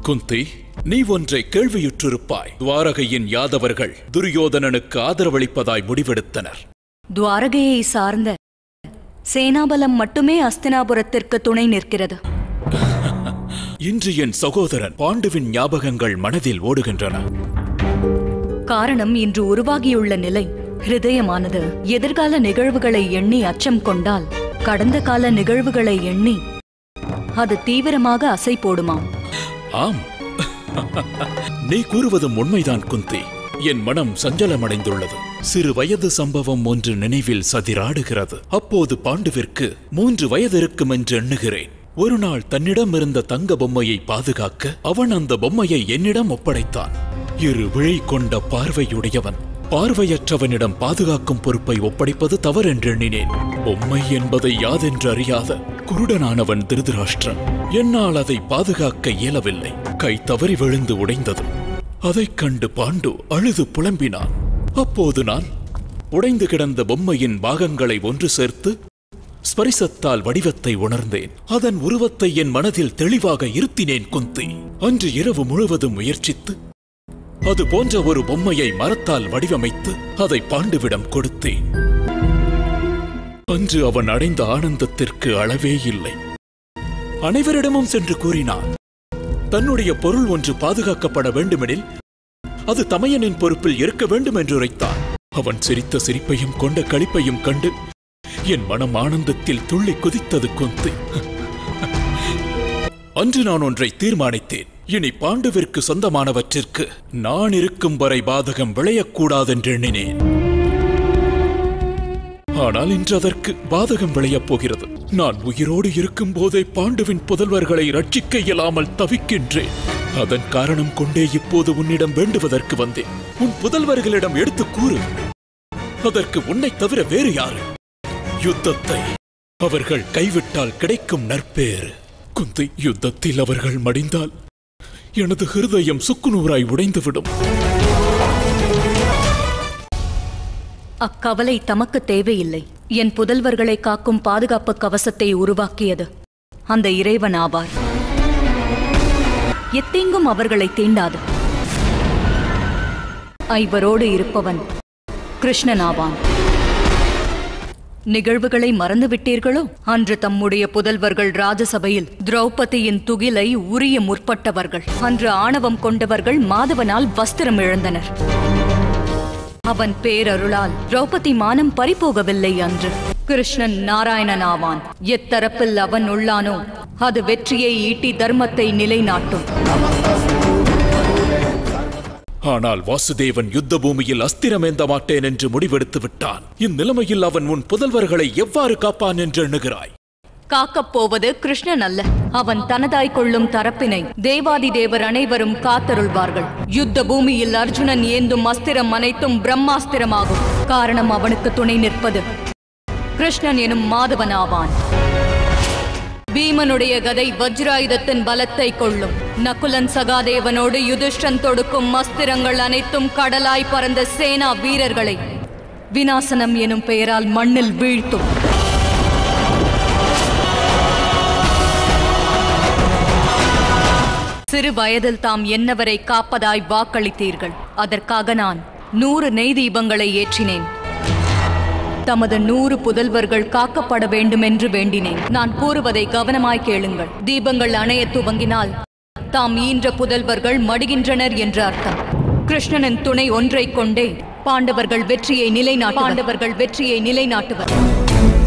குந்தி, நீ ஒன்றை கேள்வியுற்றிருப்பாய். துவாரகையின் யாதவர்கள் துரியோதனனுக்கு ஆதரவளிப்பதாய் முடிவெடுத்தனர். துவாரகையை சார்ந்த சேனாபலம் மட்டுமே அஸ்தினாபுரத்திற்கு துணை நிற்கிறது. இன்று என் சகோதரன் பாண்டுவின் ஞாபகங்கள் மனதில் ஓடுகின்றன. காரணம், இன்று உருவாகியுள்ள நிலை ஹிருதயமானது எதிர்கால நிகழ்வுகளை எண்ணி அச்சம் கொண்டால் கடந்த கால நிகழ்வுகளை எண்ணி அது தீவிரமாக அசை போடுமாம். ஆம், நீ கூறுவதும் உண்மைதான் குந்தி. என் மனம் சஞ்சலமடைந்துள்ளது. சிறு வயது சம்பவம் ஒன்று நினைவில் சதிராடுகிறது. அப்போது பாண்டுவிற்கு 3 வயது இருக்கும் என்று எண்ணுகிறேன். ஒரு நாள் தன்னிடம் இருந்த தங்க பொம்மையை பாதுகாக்க அவன் அந்த பொம்மையை என்னிடம் ஒப்படைத்தான். இரு விழி கொண்ட பார்வையுடையவன் பார்வையற்றவனிடம் பாதுகாக்கும் பொறுப்பை ஒப்படைப்பது தவறென்று எண்ணினேன். பொம்மை என்பதை யாதென்று அறியாத குருடனானவன் திருதராஷ்டிரன். என்னால் அதை பாதுகாக்க இயலவில்லை. கை தவறி விழுந்து உடைந்தது. அதைக் கண்டு பாண்டு அழுது புலம்பினான். அப்போது நான் உடைந்து கிடந்த பொம்மையின் பாகங்களை ஒன்று சேர்த்து ஸ்பரிசத்தால் வடிவத்தை உணர்ந்தேன். அதன் உருவத்தை என் மனதில் தெளிவாக இருத்தினேன் குந்தி. அன்று இரவு முழுவதும் முயற்சித்து அது போன்ற ஒரு பொம்மையை மரத்தால் வடிவமைத்து அதை பாண்டுவிடம் கொடுத்தேன். அன்று அவன் அடைந்த ஆனந்தத்திற்கு அளவே இல்லை. அனைவரிடமும் சென்று கூறினான். தன்னுடைய பொருள் ஒன்று பாதுகாக்கப்பட வேண்டுமெனில் அது தமையனின் பொறுப்பில் இருக்க வேண்டும் என்று உரைத்தான். அவன் சிரித்த சிரிப்பையும் கொண்ட களிப்பையும் கண்டு என் மனம் ஆனந்தத்தில் துள்ளி குதித்தது குந்தி. அன்று நான் ஒன்றை தீர்மானித்தேன். இனி பாண்டுவிற்கு சொந்தமானவற்றிற்கு நான் இருக்கும் வரை பாதகம் விளையக்கூடாதென்று எண்ணினேன். ஆனால் இன்று அதற்கு பாதகம் விளையப் போகிறது. நான் உயிரோடு இருக்கும் போதே பாண்டுவின் புதல்வர்களை ரட்சிக்க இயலாமல் தவிக்கின்றேன். அதன் காரணம் கொண்டே இப்போது உன்னிடம் வேண்டுவதற்கு வந்தேன். உன் புதல்வர்களிடம் எடுத்து கூறு. அதற்கு உன்னை தவிர வேறு யாரு? யுத்தத்தை அவர்கள் கைவிட்டால் கிடைக்கும் நற்பேறு. குந்தி, யுத்தத்தில் அவர்கள் மடிந்தால் எனது ஹிருதயம் சுக்குநூறாய் உடைந்துவிடும். அக்கவலை தமக்கு தேவையில்லை. என் புதல்வர்களை காக்கும் பாதுகாப்பு கவசத்தை உருவாக்கியது அந்த இறைவன் ஆவார். எத்தீங்கும் அவர்களை தீண்டாது. ஐவரோடு இருப்பவன் கிருஷ்ணன் ஆவான். நிகழ்வுகளை மறந்துவிட்டீர்களோ? அன்று தம்முடைய புதல்வர்கள் ராஜசபையில் திரௌபதியின் துகிலை உரிய முற்பட்டவர்கள். அன்று ஆணவம் கொண்டவர்கள் மாதவனால் வஸ்திரம் இழந்தனர். அவன் பேரருளால் திரௌபதி மானம் பறிபோகவில்லை. அன்று கிருஷ்ணன் நாராயணன் ஆவான். எத்தரப்பில் அவன் உள்ளானோ அது வெற்றியை ஈட்டி தர்மத்தை நிலைநாட்டும். ஆனால் வாசுதேவன் யுத்த பூமியில் அஸ்திரம் ஏந்த மாட்டேன் என்று முடிவெடுத்து விட்டான். இந்நிலைமையில் அவன் உன் புதல்வர்களை எவ்வாறு காப்பான் என்று எண்ணுகிறாய்? காக்கப் போவது கிருஷ்ணன் அல்ல. அவன் தனதாய் கொள்ளும் தரப்பினை தேவாதி தேவர் அனைவரும் காத்தருள்வார்கள். யுத்த பூமியில் அர்ஜுனன் ஏந்தும் அஸ்திரம் அனைத்தும் பிரம்மாஸ்திரமாகும். காரணம், அவனுக்கு துணை நிற்பது கிருஷ்ணன் எனும் மாதவன் ஆவான். பீமனுடைய கதை வஜ்ராயுதத்தின் பலத்தை கொள்ளும். நகுலன் சகாதேவனோடு யுதிஷ்டன் தொடுக்கும் அஸ்திரங்கள் அனைத்தும் கடலாய் பறந்த சேனா வீரர்களை விநாசனம் எனும் பெயரால் மண்ணில் வீழ்த்தும். சிறு வயதில் தாம் என்னவரை காப்பதாய் வாக்களித்தீர்கள். அதற்காக நான் 100 நெய் தீபங்களை ஏற்றினேன். தமது 100 புதல்வர்கள் காக்கப்பட வேண்டும் என்று வேண்டினேன். நான் கூறுவதை கவனமாய் கேளுங்கள். தீபங்கள் அணைய துவங்கினால் தாம் ஈன்ற புதல்வர்கள் மடிகின்றனர் என்று அர்த்தம். கிருஷ்ணனின் துணை ஒன்றை கொண்டே பாண்டவர்கள் வெற்றியை நிலைநாட்டுவர்.